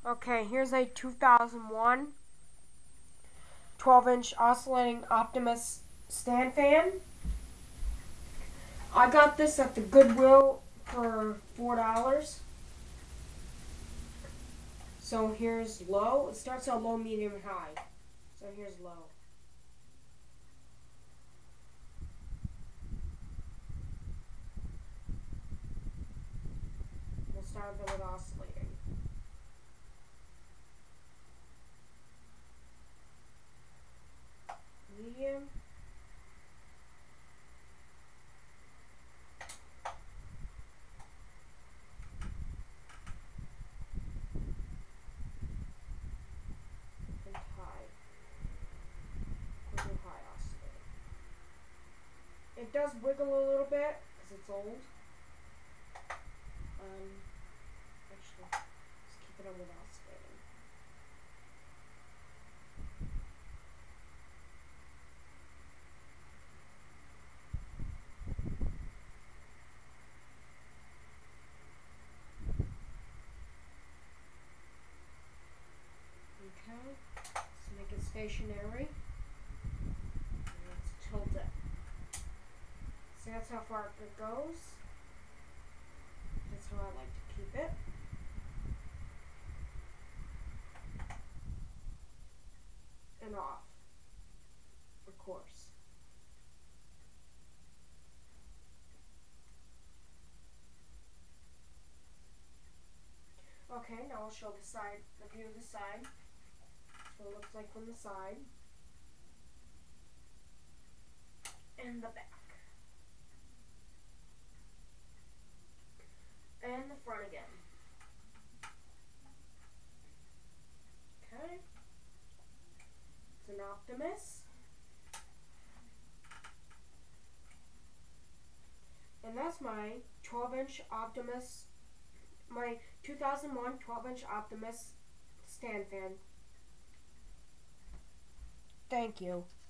Okay, here's a 2001 12-inch oscillating optmus stand fan. I got this at the Goodwill for $4. So here's low. It starts out low, medium, and high. So here's low. We'll start with oscillating. Medium. And high. Wiggle high oscillating. It does wiggle a little bit because it's old. Actually, let's keep it on with oscillating. Okay, let's make it stationary. And let's tilt it. See, that's how far it goes. That's how I like to keep it. And off, of course. Okay, now I'll show the side, the view of the side. So it looks like from the side. And the back. And the front again. Okay. It's an optmus. And that's my 12-inch optmus, my 2001 12-inch optmus stand fan. Thank you.